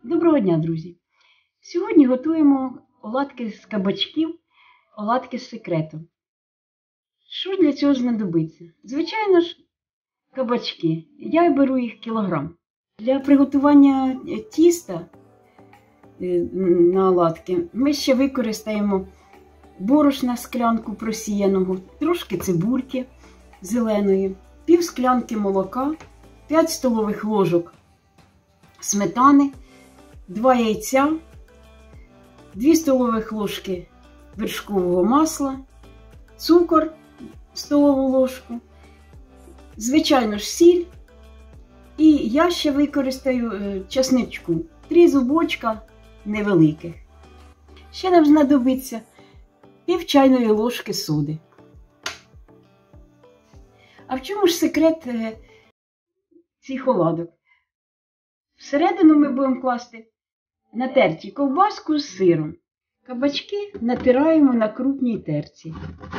Доброго дня, друзі! Сьогодні готуємо оладки з кабачків, оладки з секретом. Що для цього знадобиться? Звичайно ж, кабачки. Я беру їх кілограм. Для приготування тіста на оладки ми ще використаємо борошна склянку просіяного, трошки цибульки зеленої, пів склянки молока, 5 столових ложок сметани, 2 яйця, 2 столових ложки вершкового масла, цукор столову ложку, звичайно ж сіль. І я ще використаю чесничку, 3 зубочка невеликих. Ще нам знадобиться пів чайної ложки соди. А в чому ж секрет цих оладок? Всередину ми будемо класти натерті ковбаску з сиром. Кабачки натираємо на крупній терці.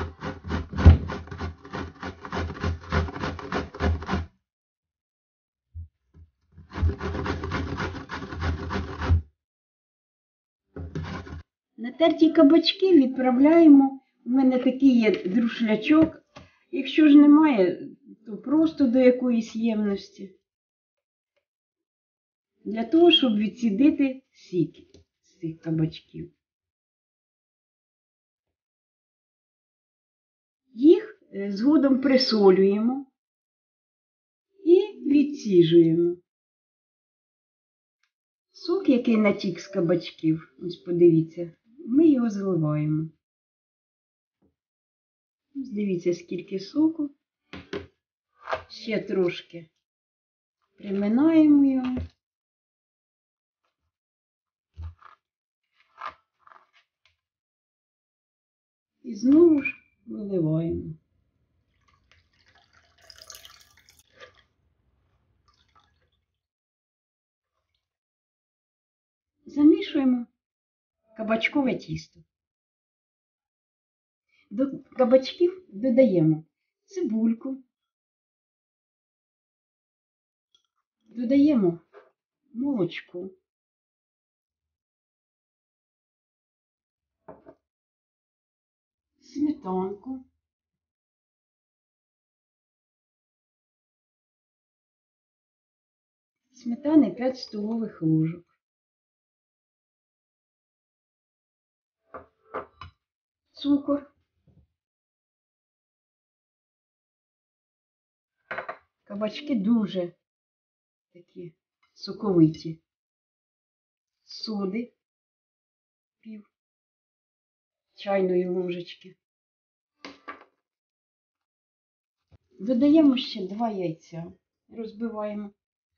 Натерті кабачки відправляємо, у мене такий є друшлячок. Якщо ж немає, то просто до якоїсь ємності. Для того, щоб відцідити сік з цих кабачків. Їх згодом присолюємо і відціжуємо. Сок, який натік з кабачків, ось подивіться, ми його зливаємо. Ось дивіться, скільки соку. Ще трошки приминаємо його. І знову ж виливаємо. Замішуємо кабачкове тісто. До кабачків додаємо цибульку, додаємо молочко, сметанку, сметани 5 столових ложок, цукор, кабачки дуже такі соковиті, соди пів чайної ложечки. Додаємо ще 2 яйця, розбиваємо.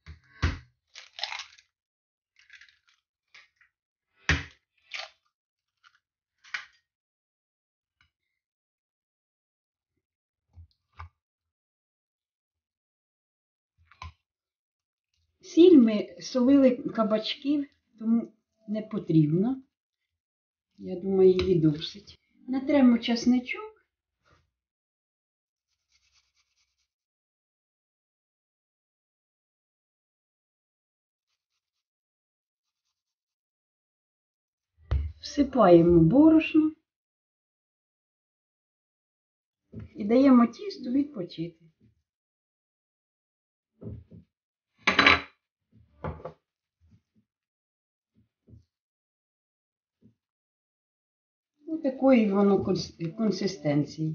Сіль ми солили кабачків, тому не потрібно. Я думаю, її досить. Натремо чесничок. Всипаємо борошно і даємо тісту відпочити. Ось такої воно консистенції.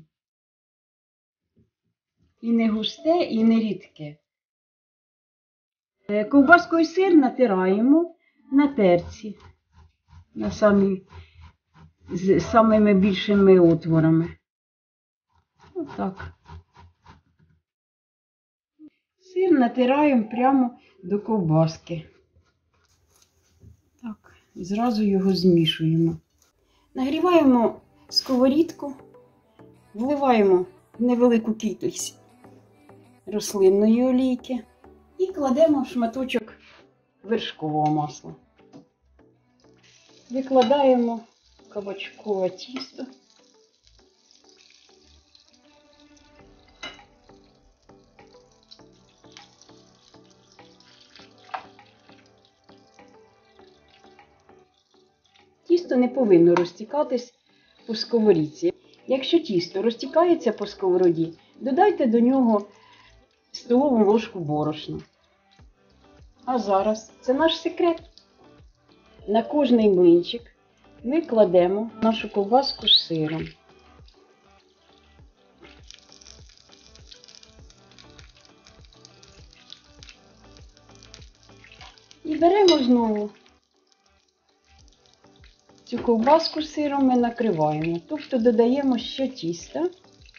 І не густе, і не рідке. Ковбаску і сир натираємо на терці, з самими більшими отворами. Отак. Сир натираємо прямо до ковбаски. Так, зразу його змішуємо. Нагріваємо сковорідку, вливаємо невелику кількість рослинної олійки і кладемо шматочок вершкового масла. Викладаємо кабачкове тісто. Тісто не повинно розтікатись по сковорідці. Якщо тісто розтікається по сковороді, додайте до нього столову ложку борошна. А зараз це наш секрет. На кожний млинчик ми кладемо нашу ковбаску з сиром. І беремо знову цю ковбаску з сиром ми накриваємо, тобто додаємо ще тіста.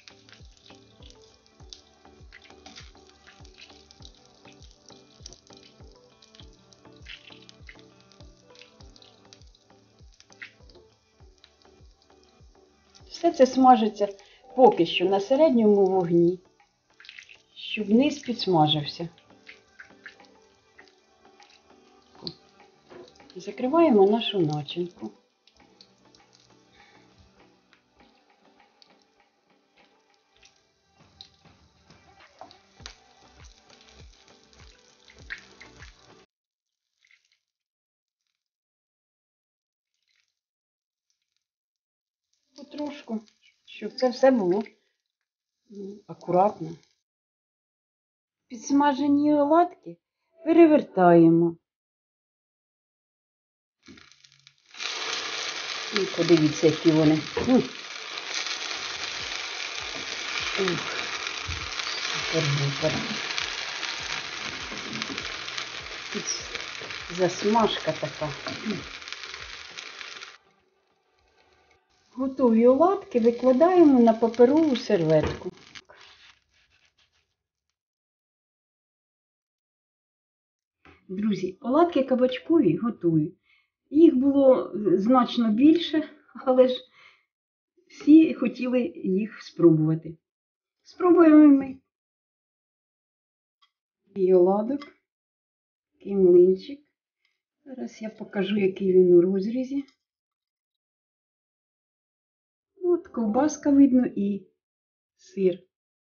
Все це смажиться поки що на середньому вогні, щоб низ підсмажився. Закриваємо нашу начинку. Потрошку, щоб це все було акуратно. Підсмажені оладки перевертаємо. І подивіться, які вони. Супер-дупер. Засмажка така. Готові оладки викладаємо на паперову серветку. Друзі, оладки кабачкові готові. Їх було значно більше, але ж всі хотіли їх спробувати. Спробуємо ми. І оладок, такий млинчик. Зараз я покажу, який він у розрізі. От ковбаска видно і сир.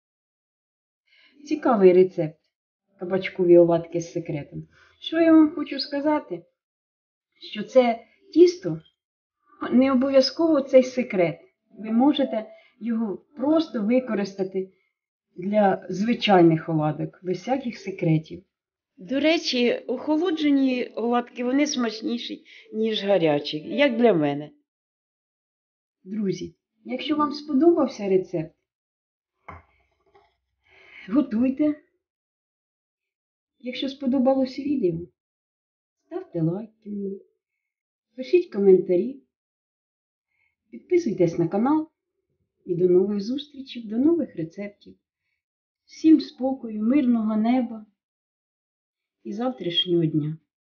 Цікавий рецепт кабачкові оладки з секретом. Що я вам хочу сказати? Що це тісто, не обов'язково цей секрет. Ви можете його просто використати для звичайних оладок, без всяких секретів. До речі, охолоджені оладки, вони смачніші, ніж гарячі, як для мене. Друзі, якщо вам сподобався рецепт, готуйте. Якщо сподобалося відео, ставте лайки мені, пишіть коментарі, підписуйтесь на канал і до нових зустрічей, до нових рецептів. Всім спокою, мирного неба і завтрашнього дня.